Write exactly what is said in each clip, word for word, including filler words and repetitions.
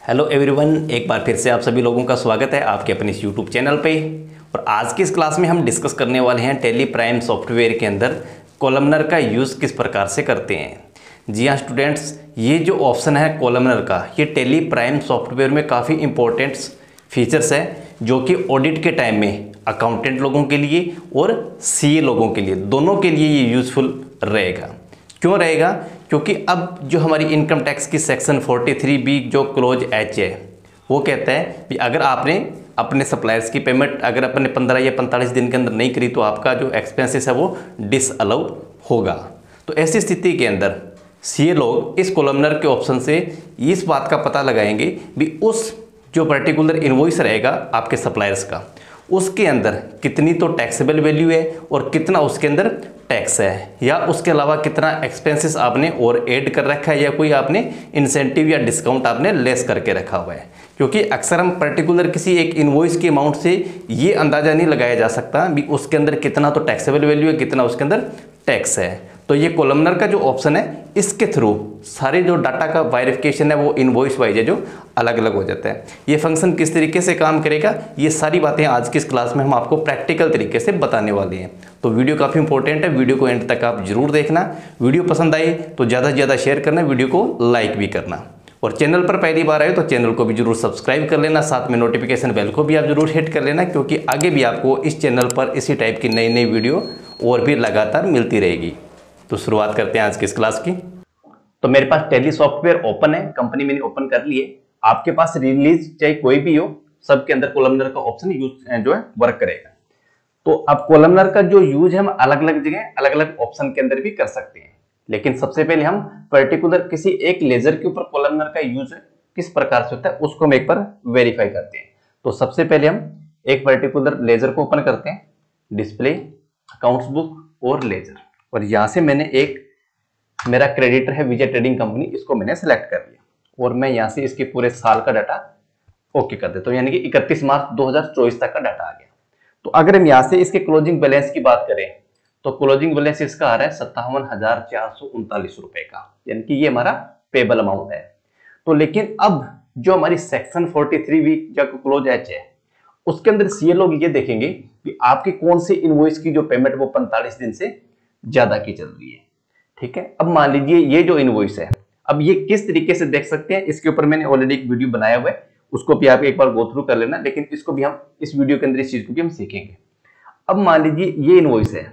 Hello everyone, एक बार फिर से आप सभी लोगों का स्वागत है आपके अपने इस यूट्यूब चैनल पे। और आज की इस क्लास में हम डिस्कस करने वाले हैं टैली प्राइम सॉफ्टवेयर के अंदर कॉलमनर का यूज़ किस प्रकार से करते हैं। जी हाँ स्टूडेंट्स, ये जो ऑप्शन है कॉलमनर का, ये टैली प्राइम सॉफ्टवेयर में काफ़ी इंपॉर्टेंट फीचर्स है जो कि ऑडिट के टाइम में अकाउंटेंट लोगों के लिए और सीए लोगों के लिए, दोनों के लिए ये यूज़फुल रहेगा। क्यों रहेगा? क्योंकि अब जो हमारी इनकम टैक्स की सेक्शन तैंतालीस बी जो क्लोज एच है वो कहता है कि अगर आपने अपने सप्लायर्स की पेमेंट अगर अपने पंद्रह या पैंतालीस दिन के अंदर नहीं करी तो आपका जो एक्सपेंसेस है वो डिसअलाउ होगा। तो ऐसी स्थिति के अंदर सीए लोग इस कॉलमनर के ऑप्शन से इस बात का पता लगाएंगे भी उस जो पर्टिकुलर इनवॉइस रहेगा आपके सप्लायर्स का, उसके अंदर कितनी तो टैक्सेबल वैल्यू है और कितना उसके अंदर टैक्स है, या उसके अलावा कितना एक्सपेंसेस आपने और ऐड कर रखा है या कोई आपने इंसेंटिव या डिस्काउंट आपने लेस करके रखा हुआ है। क्योंकि अक्सर हम पर्टिकुलर किसी एक इनवॉइस के अमाउंट से ये अंदाज़ा नहीं लगाया जा सकता भी उसके अंदर कितना तो टैक्सेबल वैल्यू है, कितना उसके अंदर टैक्स है। तो ये कॉलमनर का जो ऑप्शन है इसके थ्रू सारे जो डाटा का वेरिफिकेशन है वो इनवॉइस वाइज है जो अलग अलग हो जाता है। ये फंक्शन किस तरीके से काम करेगा, ये सारी बातें आज की इस क्लास में हम आपको प्रैक्टिकल तरीके से बताने वाले हैं। तो वीडियो काफ़ी इंपॉर्टेंट है, वीडियो को एंड तक आप जरूर देखना। वीडियो पसंद आए तो ज़्यादा से ज़्यादा शेयर करना, वीडियो को लाइक भी करना, और चैनल पर पहली बार आए तो चैनल को भी जरूर सब्सक्राइब कर लेना, साथ में नोटिफिकेशन बेल को भी आप जरूर हिट कर लेना, क्योंकि आगे भी आपको इस चैनल पर इसी टाइप की नई नई वीडियो और भी लगातार मिलती रहेगी। तो शुरुआत करते हैं आज की इस क्लास की। तो मेरे पास टैली सॉफ्टवेयर ओपन है, कंपनी मैंने ओपन कर ली है। आपके पास रिलीज चाहे कोई भी हो, सबके अंदर कॉलमनर का ऑप्शन यूज जो है वर्क करेगा। तो अब कॉलमनर का जो यूज है हम अलग अलग जगह अलग अलग ऑप्शन के अंदर भी कर सकते हैं, लेकिन सबसे पहले हम पर्टिकुलर किसी एक लेजर के ऊपर कॉलमनर का यूज किस प्रकार से होता है उसको हम एक बार वेरीफाई करते हैं। तो सबसे पहले हम एक पर्टिकुलर लेजर को ओपन करते हैं, डिस्प्ले, अकाउंट्स बुक और लेजर, और यहां से मैंने एक मेरा क्रेडिटर है विजय ट्रेडिंग कंपनी, इसको मैंने सेलेक्ट कर लिया और मैं यहां से इसके पूरे साल का डाटा ओके कर देता हूं, यानी कि इकतीस मार्च दो हज़ार चौबीस तक का डाटा आ गया। तो अगर हम यहां से इसके क्लोजिंग बैलेंस की बात करें तो क्लोजिंग बैलेंस इसका आ रहा है सत्तावन हजार चार सौ उनतालीस रुपए का, यानी कि ये हमारा पेबल अमाउंट है। तो लेकिन अब जो हमारी सेक्शन तैंतालीस वीक जो क्लोज एच है उसके अंदर सीए लोग ये देखेंगे कि आपकी कौन सी इनवॉइस की जो पेमेंट वो पैंतालीस दिन से ज्यादा की चल रही है। ठीक है, अब मान लीजिए ये जो इनवॉइस है, अब ये किस तरीके से देख सकते हैं इसके ऊपर मैंने ऑलरेडी एक वीडियो बनाया हुआ है, उसको भी आप एक बार गो थ्रू कर लेना, लेकिन इसको भी हम इस वीडियो के अंदर इस चीज को भी हम सीखेंगे। अब मान लीजिए ये इनवॉइस है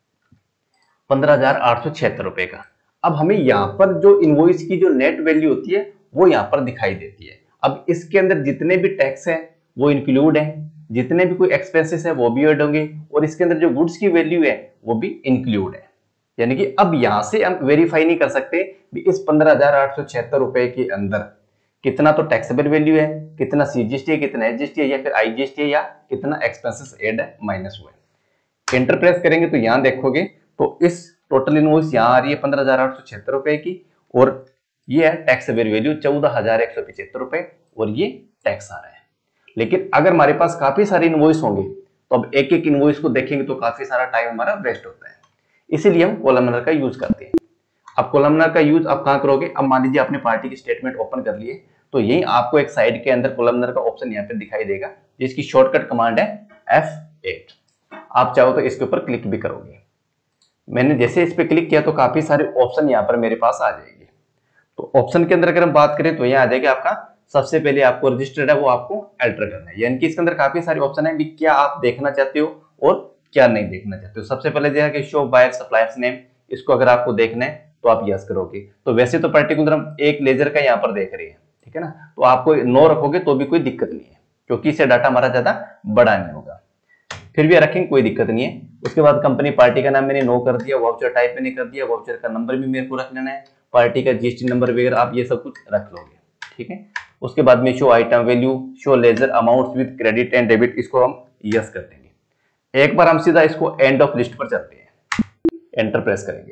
पंद्रह हजार आठ सौ छिहत्तर रुपए का। अब हमें यहाँ पर जो इनवॉइस की जो नेट वैल्यू होती है वो यहाँ पर दिखाई देती है। अब इसके अंदर जितने भी टैक्स है वो इंक्लूड है, जितने भी कोई एक्सपेंसेस है वो भी ऐड होंगे, और इसके अंदर जो गुड्स की वैल्यू है वो भी इंक्लूड है। यानी कि अब यहां से हम वेरीफाई नहीं कर सकते कि इस पंद्रह हजार आठ सौ छिहत्तर रुपए के अंदर कितना तो टैक्सेबल वैल्यू है, कितना सीजीएसटी है, कितना एसजीएसटी है, या फिर आईजीएसटी है, या कितना एक्सपेंसेस ऐड है माइनस हुआ है। एंटर प्रेस करेंगे तो यहां देखोगे तो इस टोटल इनवॉइस यहां आ रही है पंद्रह हजार आठ सौ छिहत्तर रुपए की, और ये है टैक्सेबल वैल्यू चौदह हजार एक सौ पिछहत्तर रुपए, और ये टैक्स आ रहा है। लेकिन अगर हमारे पास काफी सारे इनवॉइस होंगे तो अब एक एक इनवॉइस को देखेंगे तो काफी सारा टाइम हमारा वेस्ट होता है, इसीलिए हम कॉलमनर का यूज करते हैं। अब कॉलमनर का यूज आप कहां करोगे? अब मान लीजिए आपने पार्टी की स्टेटमेंट ओपन कर लिए तो यही आपको एक साइड के अंदर कॉलमनर का ऑप्शन यहाँ पे दिखाई देगा, जिसकी शॉर्टकट कमांड है एफ एट। आप चाहो तो इसके ऊपर क्लिक भी करोगे। मैंने जैसे इस पे क्लिक किया तो काफी सारे ऑप्शन यहाँ पर मेरे पास आ जाएंगे। तो ऑप्शन के अंदर अगर हम बात करें तो यहाँ आ जाएगा आपका सबसे पहले आपको रजिस्टर्ड है वो आपको एंटर करना है, यानी कि इसके अंदर काफी सारे ऑप्शन है कि क्या आप देखना चाहते हो और क्या नहीं देखना चाहते हो। सबसे पहले जो है कि शो बायर सप्लायर्स नेम, इसको अगर आपको देखना है तो आप यस करोगे। तो वैसे तो पर्टिकुलर हम एक लेजर का यहाँ पर देख रहे हैं, ठीक है ना, तो आपको नो रखोगे तो भी कोई दिक्कत नहीं है, क्योंकि इससे डाटा हमारा ज्यादा बड़ा नहीं होगा। फिर भी रखेंगे कोई दिक्कत नहीं है। उसके बाद कंपनी पार्टी का नाम मैंने नो कर दिया, वाउचर टाइप मैंने कर दिया, वाउचर का नंबर भी मेरे को रख लेना है, पार्टी का जीएसटी नंबर वगैरह आप ये सब कुछ रख लोगे, ठीक है। उसके बाद में show item value, show ledger amount with credit and debit, इसको हम यस कर देंगे। एक बार हम सीधा इसको एंड ऑफ लिस्ट पर चलते हैं, एंटर प्रेस करेंगे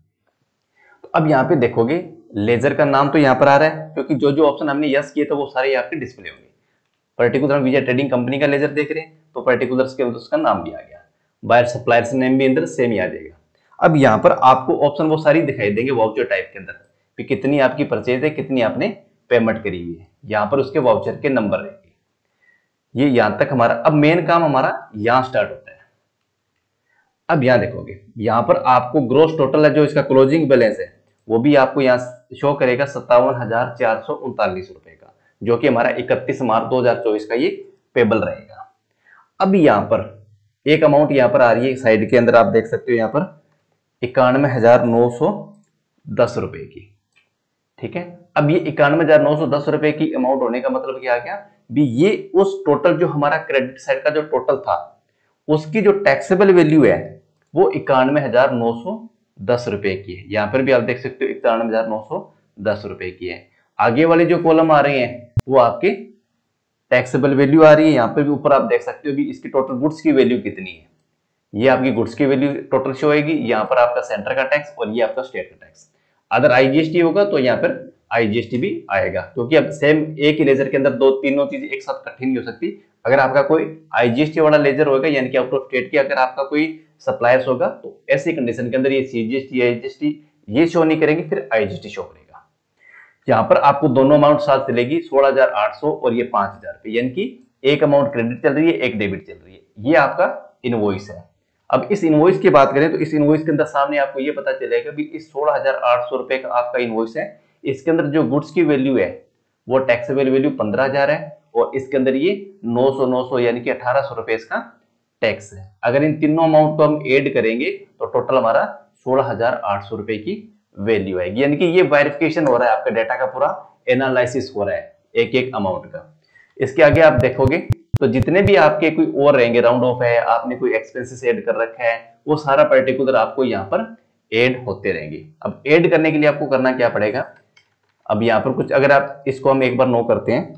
तो अब यहाँ पे देखोगे लेजर का नाम तो यहाँ पर आ रहा है, क्योंकि जो जो ऑप्शन हमने यस किए तो वो सारे यहाँ पे डिस्प्ले होंगे। पर्टिकुलर हम विजय ट्रेडिंग कंपनी का लेजर देख रहे हैं तो पर्टिकुलर के अंदर उसका नाम भी आ गया, बायर सप्लायर्स नेम भी अंदर सेम ही आ जाएगा। अब यहाँ पर आपको ऑप्शन वो सारी दिखाई देंगे वाउचर टाइप के अंदर कि कितनी आपकी परचेज है, कितनी आपने पेमेंट करी हुई है, यहाँ पर उसके वाउचर के नंबर रहेंगे। ये यहाँ तक हमारा, अब मेन काम हमारा यहाँ स्टार्ट होता है। अब यहाँ देखोगे, यहाँ पर आपको ग्रोस टोटल है जो इसका क्लोजिंग बैलेंस है वो भी आपको यहाँ शो करेगा सत्तावन हजार चार सौ उनतालीस रुपए का, जो कि हमारा इकतीस मार्च दो हजार चौबीस का ये पेबल रहेगा। अब यहाँ पर एक अमाउंट यहाँ पर आ रही है साइड के अंदर, आप देख सकते हो यहाँ पर इक्यानवे हजार नौ सौ दस रुपए की, ठीक है। अब ये इक्यानवे हजार नौ सौ दस रुपए की अमाउंट होने का मतलब क्या आ गया भी, ये उस टोटल जो हमारा क्रेडिट साइड का जो टोटल था उसकी जो टैक्सेबल वैल्यू है वो इक्यानवे हजार नौ सौ दस रुपए की है। यहाँ पर भी आप देख सकते हो इक्यानवे हजार नौ सौ दस रुपए की है। आगे वाले जो कॉलम आ रहे हैं वो आपके टैक्सेबल वैल्यू आ रही है। यहाँ पर भी ऊपर आप देख सकते हो भी इसकी टोटल गुड्स की वैल्यू कितनी है, ये आपकी गुड्स की वैल्यू टोटल शो होगी। यहाँ पर आपका सेंटर का टैक्स और ये आपका स्टेट का टैक्स। अगर आईजीएसटी होगा तो यहाँ पर आईजीएसटी भी आएगा, क्योंकि अब सेम एक ही लेजर के अंदर दो तीनों चीजें एक साथ इकट्ठी नहीं हो सकती। अगर आपका कोई आईजीएसटी वाला लेजर होगा, यानी कि आउट ऑफ स्टेट की अगर आपका कोई सप्लायर्स होगा, तो ऐसी कंडीशन के अंदर ये सीजीएसटी आईजीएसटी ये शो नहीं करेंगे, फिर आईजीएसटी शो करेगा। यहाँ पर आपको दोनों अमाउंट साथ चलेगी, सोलह हजार आठ सौ और ये पांच हजार रुपए, यानी कि एक अमाउंट क्रेडिट चल रही है, एक डेबिट चल रही है। ये आपका इनवॉइस है। अब इस इनवॉइस की बात करें तो इस इनवॉइस के अंदर सामने आपको ये पता चलेगा भी इस सोलह हजार आठ सौ रुपए का आपका इनवॉइस है, इसके अंदर जो गुड्स की वैल्यू है वो टैक्सेबल वैल्यू पंद्रह हजार है, और इसके अंदर ये नौ सौ नौ सौ यानी कि अठारह सौ रुपए इसका टैक्स है। अगर इन तीनों अमाउंट को हम ऐड करेंगे तो टोटल हमारा सोलह हजार आठ सौ रुपए की वैल्यू आएगी, यानी कि ये वेरिफिकेशन हो रहा है, आपका डेटा का पूरा एनालिसिस हो रहा है एक एक अमाउंट का। इसके आगे आप देखोगे तो जितने भी आपके कोई और रहेंगे, राउंड ऑफ है, आपने कोई एक्सपेंसेस ऐड कर रखा है, वो सारा पर्टिकुलर आपको यहाँ पर ऐड होते रहेंगे। अब ऐड करने के लिए आपको करना क्या पड़ेगा, अब यहाँ पर कुछ, अगर आप इसको हम एक बार नो करते हैं,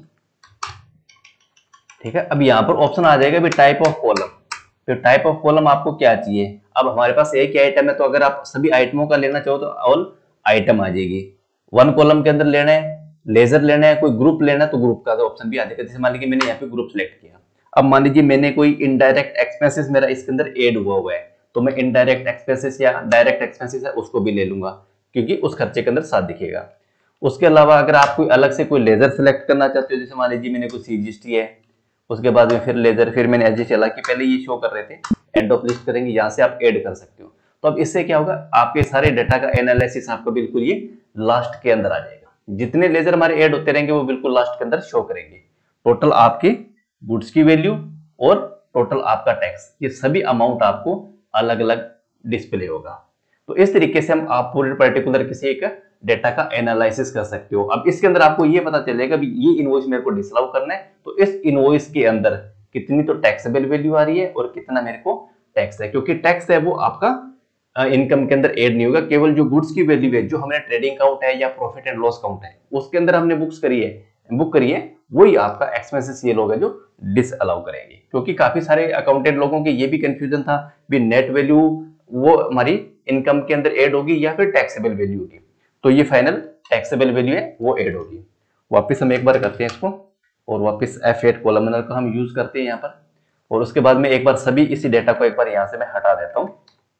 ठीक है। अब यहाँ पर ऑप्शन आ जाएगा भी टाइप ऑफ कॉलम। तो टाइप ऑफ कॉलम आपको क्या चाहिए, अब हमारे पास एक ही आइटम है, तो अगर आप सभी आइटमों का लेना चाहो तो ऑल आइटम आ जाएगी। वन कॉलम के अंदर लेना है, लेजर लेना है, कोई ग्रुप लेना है तो ग्रुप का तो ऑप्शन भी आ जाएगा। जैसे मान लीजिए मैंने यहाँ पे ग्रुप सेलेक्ट किया, अब मान लीजिए मैंने कोई इनडायरेक्ट एक्सपेंसेस मेरा इसके अंदर एड हुआ हुआ है, तो मैं इनडायरेक्ट एक्सपेंसेस या डायरेक्ट एक्सपेंसेस है उसको भी ले लूंगा, क्योंकि उस खर्चे के अंदर साथ दिखेगा। उसके अलावा अगर आप कोई अलग से कोई लेजर सेलेक्ट करना चाहते हो, जैसे मान लीजिए मैंने कोई सीजीएसटी है, उसके बाद में फिर लेजर, फिर मैंने एज चला कि पहले ये शो कर रहे थे, एंड ऑफ लिस्ट करेंगे, यहाँ से आप ऐड कर सकते हो। तो अब इससे क्या होगा, आपके सारे डाटा का एनालिसिस आपको बिल्कुल ये लास्ट के अंदर आ जाएगा। जितने लेजर हमारे ऐड होते रहेंगे वो बिल्कुल लास्ट के अंदर शो करेंगे। टोटल आपके गुड्स की वैल्यू और टोटल आपका टैक्स, ये सभी अमाउंट आपको अलग अलग डिस्प्ले होगा। तो इस तरीके से हम आप पूरे पर्टिकुलर किसी एक डेटा का एनालिसिस कर सकते हो। अब इसके अंदर आपको ये पता चलेगा भी ये इनवॉइस मेरे को डिसअलाउ करना है, तो इस इनवॉइस के अंदर कितनी तो टैक्सेबल वैल्यू आ रही है और कितना मेरे को टैक्स है, क्योंकि टैक्स है वो आपका इनकम के अंदर ऐड नहीं होगा। केवल जो गुड्स की वैल्यू है, जो हमने ट्रेडिंग अकाउंट है या प्रॉफिट एंड लॉस अकाउंट है उसके अंदर हमने बुक्स करी है बुक करी है वही आपका एक्सपेंसेस ये लोग है जो डिसअलाउ करेंगे। क्योंकि काफी सारे अकाउंटेंट लोगों के ये भी कंफ्यूजन था भी नेट वैल्यू वो हमारी इनकम के अंदर ऐड होगी या फिर टैक्सेबल वैल्यू होगी, तो ये फाइनल टैक्सेबल वैल्यू है वो ऐड होगी। वापस हम एक बार करते हैं इसको, और वापस एफ एट कॉलमनर का हम यूज करते हैं यहाँ पर, और उसके बाद में एक बार सभी इसी डेटा को एक बार यहाँ से मैं हटा देता हूँ,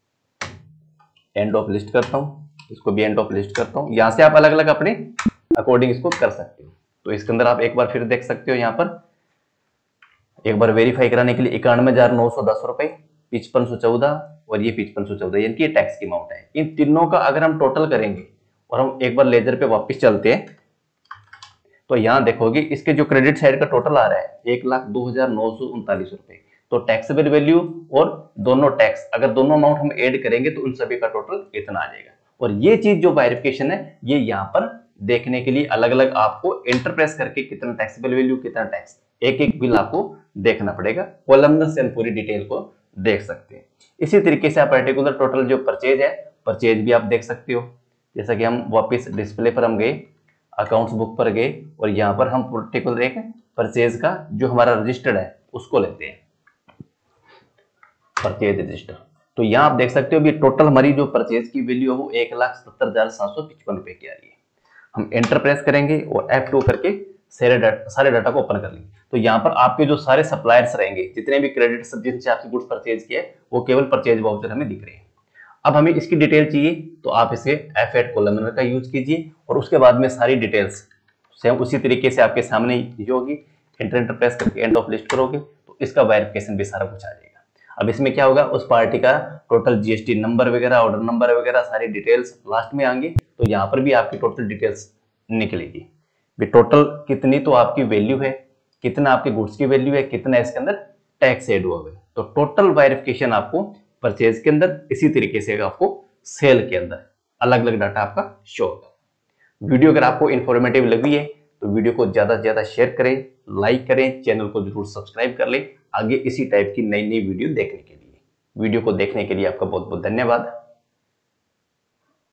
एंड ऑफ लिस्ट करता हूँ, इसको भी एंड ऑफ लिस्ट करता हूँ। यहाँ से आप अलग अलग अपने अकॉर्डिंग इसको कर सकते हो। तो इसके अंदर आप एक बार फिर देख सकते हो, यहाँ पर एक बार वेरीफाई कराने के लिए इक्यानवे हजार नौ सौ दस रुपए, पिचपन सौ चौदह और ये पिचपन सौ चौदह, यानी कि ये टैक्स की अमाउंट है। इन तीनों का अगर हम टोटल करेंगे और हम एक बार लेजर पे वापस चलते हैं, तो यहाँ देखोगे इसके जो क्रेडिट साइड का टोटल आ रहा है एक लाख दो हजार नौ सौ उनतालीस रुपए। तो टैक्सेबल वैल्यू और दोनों टैक्स अगर दोनों अमाउंट हम ऐड करेंगे तो उन सभी का टोटल इतना आ जाएगा। और ये चीज जो वेरिफिकेशन है ये यहाँ पर देखने के लिए अलग अलग आपको इंटरप्रेस करके कितना टैक्सेबल वैल्यू कितना टैक्स एक एक बिल आपको देखना पड़ेगा। कॉलमनर से हम पूरी डिटेल को देख सकते हैं। इसी तरीके से आप पर्टिकुलर टोटल जो परचेज है परचेज भी आप देख सकते हो। जैसा कि हम वापस डिस्प्ले पर हम गए, अकाउंट्स बुक पर गए और यहाँ पर हम पर्टिकुलर एक परचेज का जो हमारा रजिस्टर्ड है उसको लेते हैं, परचेज रजिस्टर। तो यहाँ आप देख सकते हो भी टोटल हमारी जो परचेज की वैल्यू है वो एक लाख सत्तर हजार सात सौ पिचपन रुपए की आ रही है। हम एंटर प्रेस करेंगे और एफ टू करके सारे डाटा सारे डाटा को ओपन कर लेंगे। तो यहाँ पर आपके जो सारे सप्लायर्स रहेंगे, जितने भी क्रेडिट जिनसे आपसे गुड्स परचेज किए वो केवल परचेज वाउचर हमें दिख रहे हैं। अब हमें इसकी डिटेल चाहिए तो आप इसे एफ एट कॉलमनर का यूज कीजिए और उसके बाद में सारी डिटेल्स सेम उसी तरीके से आपके सामने ये होगी, एंटर एंटर प्रेस करके एंड ऑफ लिस्ट करोगे तो इसका वेरिफिकेशन भी सारा कुछ आ जाएगा। अब इसमें क्या होगा, उस पार्टी का टोटल जीएसटी नंबर वगैरह, ऑर्डर नंबर वगैरह सारी डिटेल्स लास्ट में आएंगी, तो यहाँ पर भी आपकी टोटल डिटेल्स निकलेगी। भी टोटल कितनी तो आपकी वैल्यू है, कितना आपके गुड्स की वैल्यू है, कितना इसके अंदर टैक्स एड हुआ है। तो टोटल वेरिफिकेशन आपको परचेज के अंदर, इसी तरीके से आपको सेल के अंदर अलग अलग डाटा आपका शो होगा। वीडियो अगर आपको इन्फॉर्मेटिव लगी है तो वीडियो को ज्यादा से ज्यादा शेयर करें, लाइक करें, चैनल को जरूर सब्सक्राइब कर लें आगे इसी टाइप की नई नई वीडियो देखने के लिए। वीडियो को देखने के लिए आपका बहुत बहुत धन्यवाद।